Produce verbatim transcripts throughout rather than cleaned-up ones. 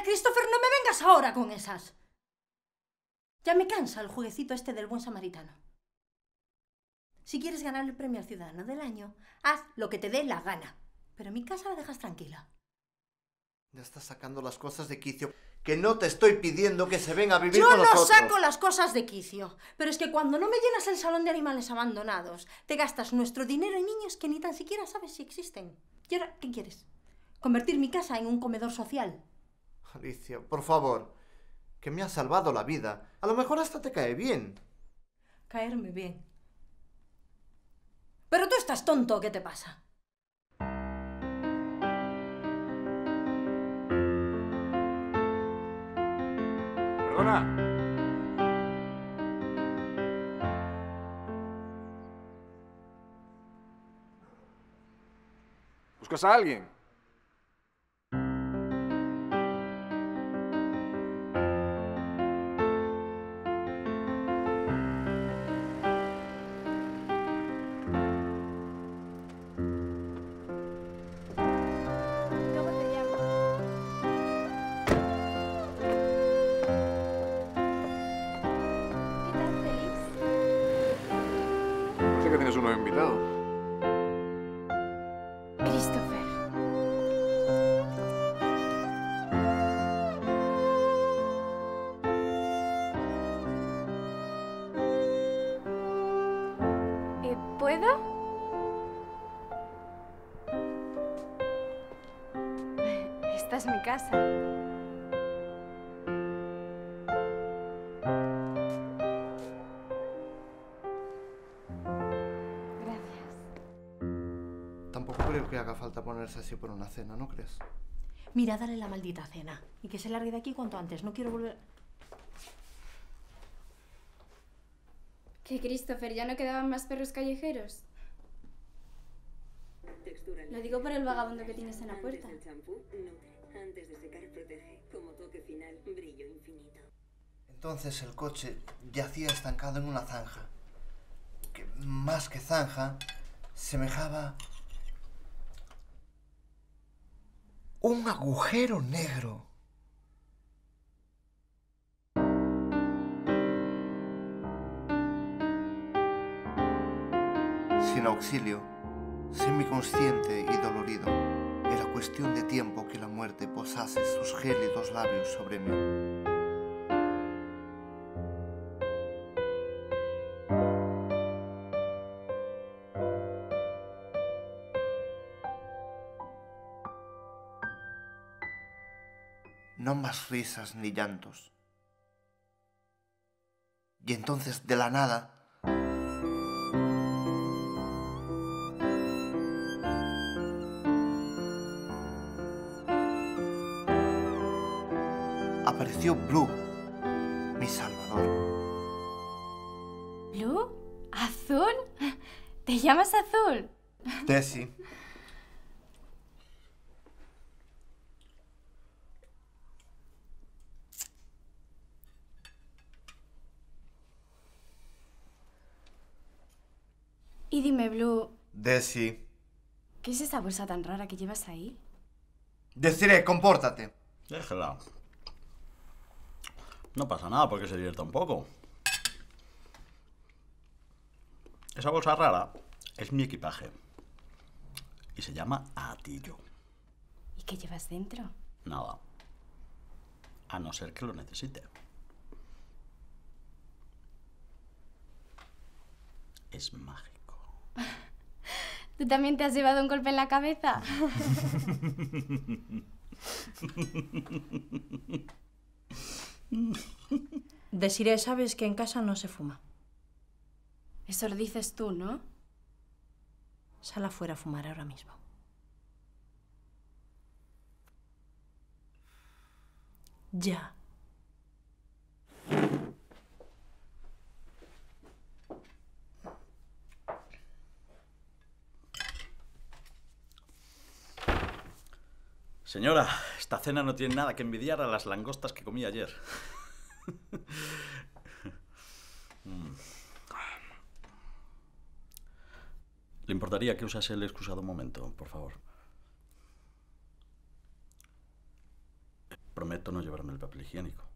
Christopher, no me vengas ahora con esas. Ya me cansa el jueguecito este del buen samaritano. Si quieres ganar el premio al Ciudadano del Año, haz lo que te dé la gana. Pero mi casa la dejas tranquila. Ya estás sacando las cosas de quicio. Que no te estoy pidiendo que se venga a vivir Yo con no nosotros. Yo no saco las cosas de quicio. Pero es que cuando no me llenas el salón de animales abandonados, te gastas nuestro dinero en niños que ni tan siquiera sabes si existen. ¿Y ahora qué quieres? ¿Convertir mi casa en un comedor social? Alicia, por favor. Que me has salvado la vida. A lo mejor hasta te cae bien. Caerme bien. Pero tú estás tonto, ¿qué te pasa? Perdona. ¿Buscas a alguien? Que tienes un nuevo invitado. Christopher. Eh, ¿Puedo? Esta es mi casa. Tampoco creo que haga falta ponerse así por una cena, ¿no crees? Mira, dale la maldita cena. Y que se largue de aquí cuanto antes. No quiero volver... ¿Qué, Christopher? ¿Ya no quedaban más perros callejeros? Lo digo por el vagabundo que tienes en la puerta. Antes del champú, nutre. Antes de secar, protege. Como toque final, brillo infinito. Entonces el coche yacía estancado en una zanja. Que más que zanja, semejaba... un agujero negro. Sin auxilio, semiconsciente y dolorido, era cuestión de tiempo que la muerte posase sus gélidos labios sobre mí. No más risas ni llantos. Y entonces, de la nada, apareció Blue, mi salvador. ¿Blue? ¿Azul? ¿Te llamas Azul? Tessie. Y dime, Blue, Desi. ¿qué es esa bolsa tan rara que llevas ahí? Desiree, compórtate. Déjela. No pasa nada porque se divierta un poco. Esa bolsa rara es mi equipaje. Y se llama Atillo. ¿Y qué llevas dentro? Nada. A no ser que lo necesite. Es mágico. ¿Tú también te has llevado un golpe en la cabeza? Desiree, sabes que en casa no se fuma. Eso lo dices tú, ¿no? Sal afuera a fumar ahora mismo. Ya. Señora, esta cena no tiene nada que envidiar a las langostas que comí ayer. ¿Le importaría que usase el excusado un momento, por favor? Prometo no llevarme el papel higiénico.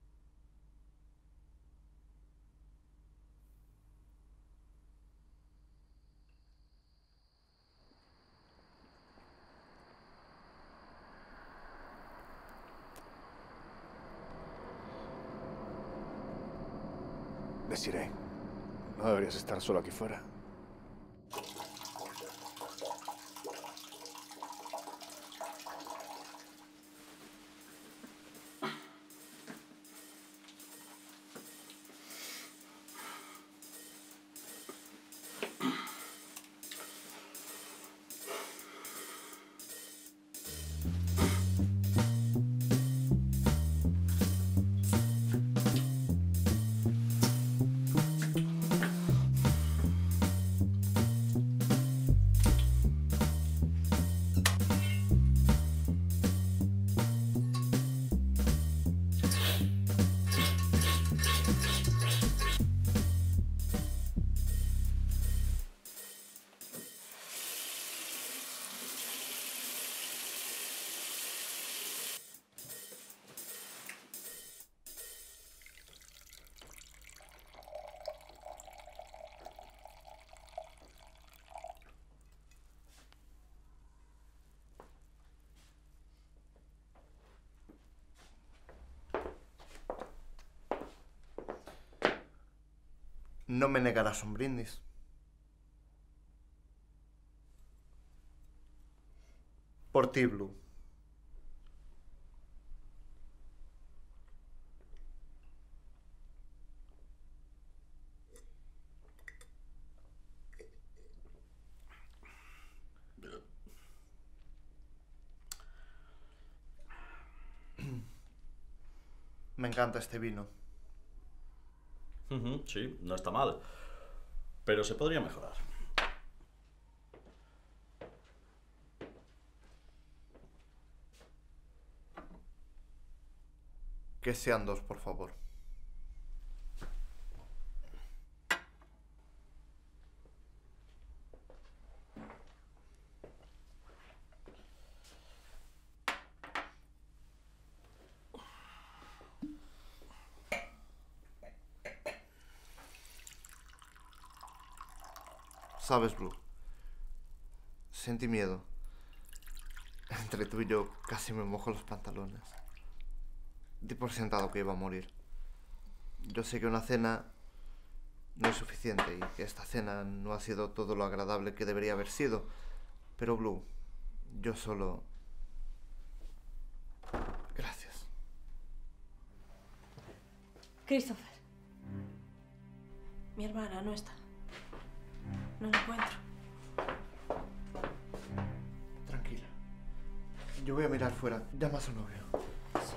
Desiree, no deberías estar solo aquí fuera. No me negarás un brindis. Por ti, Blue. Me encanta este vino. Ujú, sí, no está mal. Pero se podría mejorar. Que sean dos, por favor. Sabes, Blue, sentí miedo. Entre tú y yo casi me mojo los pantalones. Di por sentado que iba a morir. Yo sé que una cena no es suficiente y que esta cena no ha sido todo lo agradable que debería haber sido. Pero, Blue, yo solo... Gracias. Christopher. Mi hermana no está. No la encuentro. Tranquila. Yo voy a mirar fuera. Llama a su novio. Sí.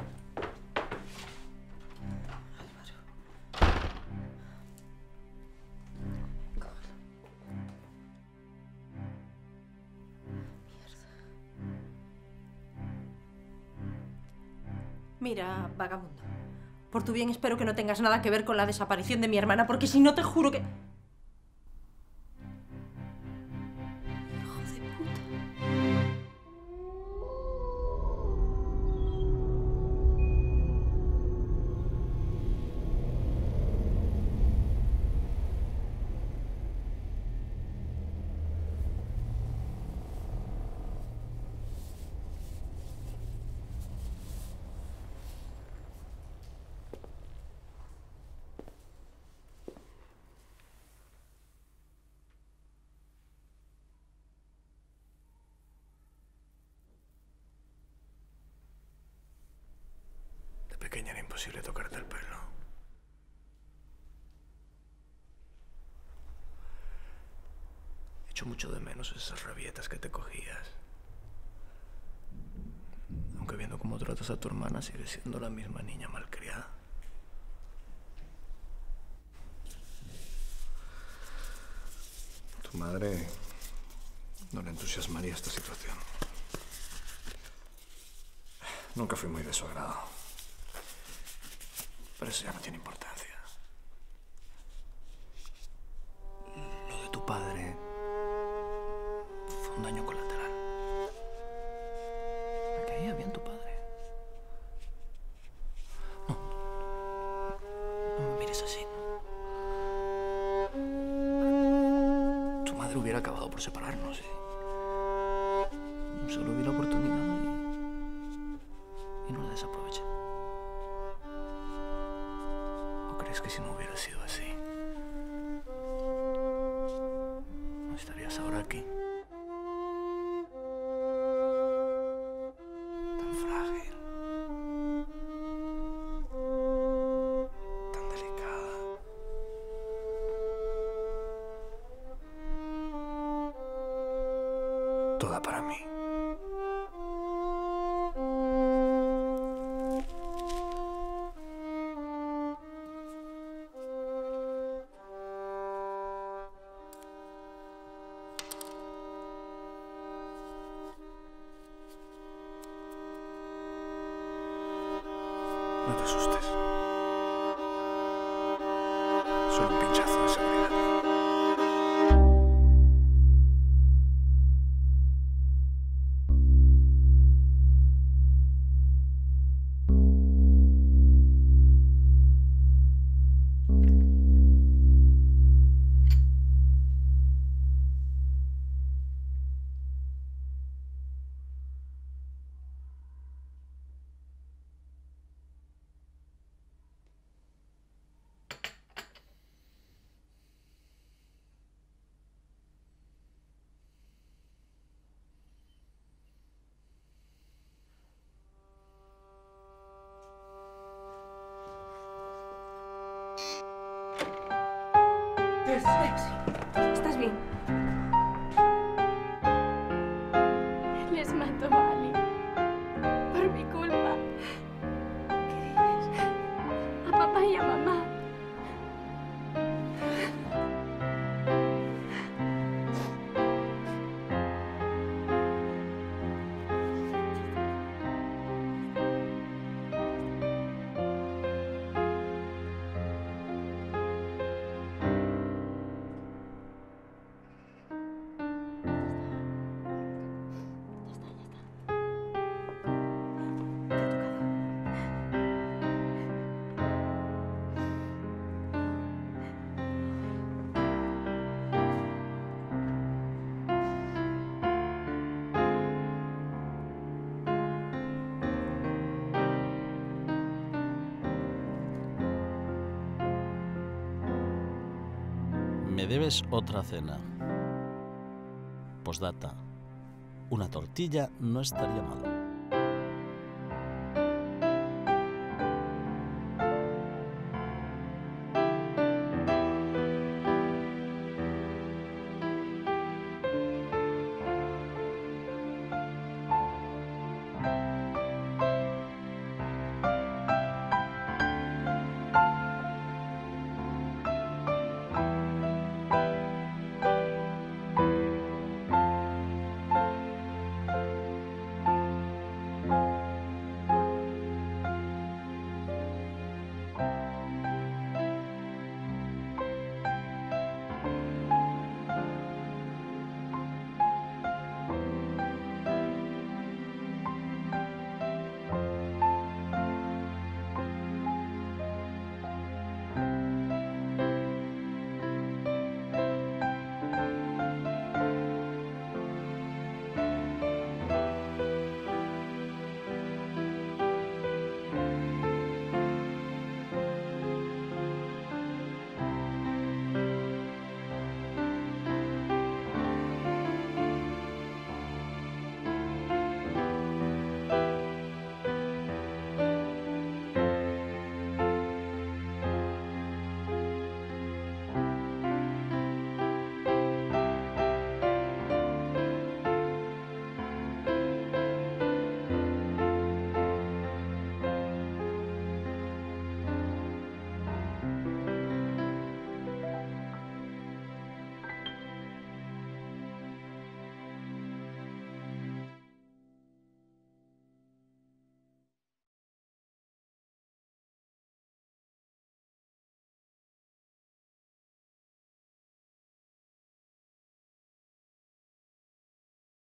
Álvaro. Cógelo. Mierda. Mira, vagabundo. Por tu bien espero que no tengas nada que ver con la desaparición de mi hermana, porque si no te juro que... De pequeña era imposible tocarte el pelo. Echo mucho de menos esas rabietas que te cogías. Aunque viendo cómo tratas a tu hermana, sigues siendo la misma niña malcriada. Tu madre no le entusiasmaría esta situación. Nunca fui muy de su agrado. Pero eso ya no tiene importancia. Lo de tu padre fue un daño colateral. Me caía bien tu padre. madre hubiera acabado por separarnos. ¿Sí? Solo vi la oportunidad y, y no la desaproveché. ¿O crees que si no hubiera sido así, no estarías ahora aquí? Tan frágil. Tan delicada. Toda para mí. No te asustes. Solo un pinchazo de seguridad. ¿Estás bien? Les mató a Ali. Por mi culpa. ¿Qué dices? A papá y a mamá. Me debes otra cena. Postdata. Una tortilla no estaría mal.